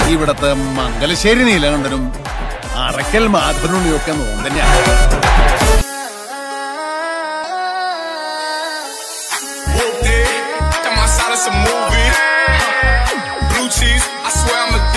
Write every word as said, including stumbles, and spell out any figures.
ഇവിടത്തെ മംഗലശ്ശേരി നീലകണ്ഠനും അറക്കൽ മാധവനുണ്ണിയും ഒക്കെ നോം തന്നെയാണ്. It's a movie. Blue cheese, I swear I'm a